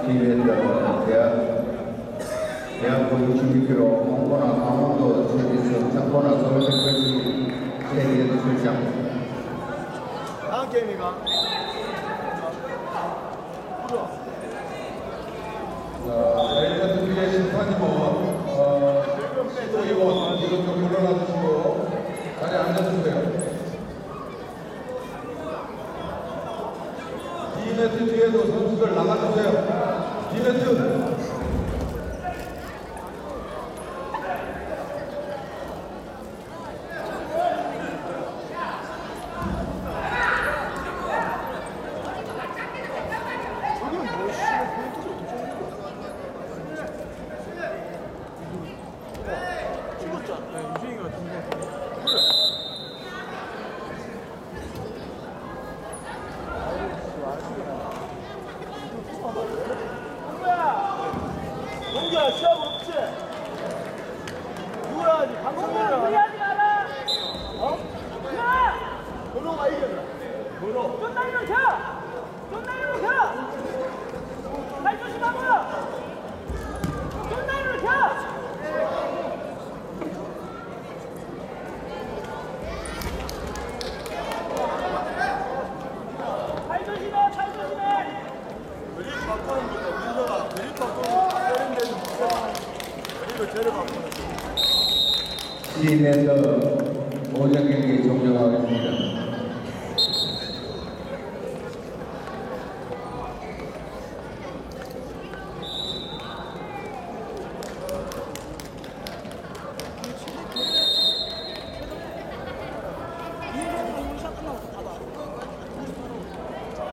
기회했던 대학부 62kg 홍보나 강원도 세계에서 창고나 서울특별시 세계 출장. 다음 게임이가 자, 준비의 심판님은 시도위원 이것 좀 물러나주시고 자리에 앉아주세요. D매트 뒤에도 선수들 나가주세요. D매트. 동기야 시합 없지? 누구야 하지? 방송이랑 무리하지 마라! 어? 야! 번호가 이겨라. 번호. 쫀다리로 켜! 쫀다리로 켜! 날 조심하고! 쫀다리로 켜! 잘 조심해! 잘 조심해! 그립 바꾸는 것도 민서가 그립 바꾸는 것도 때리는 데는 그립을 제대로 바꾸는 D매트 오전 경기 종료하겠습니다.